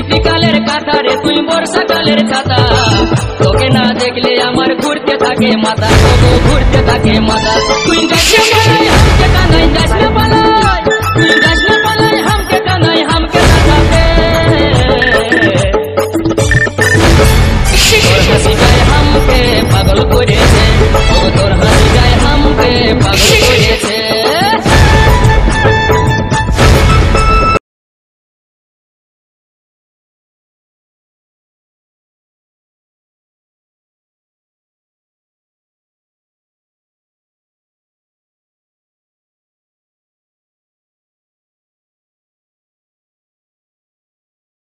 শীতকালের কাঁথা রে তুই বর্ষাকালের ছাতা, তোকে না দেখলে আমার ঘুরতে থাকে মাথা, ঘুরতে থাকে মাথা। তুই যাস না পালাই হাতে কানাই, যাস না পালাই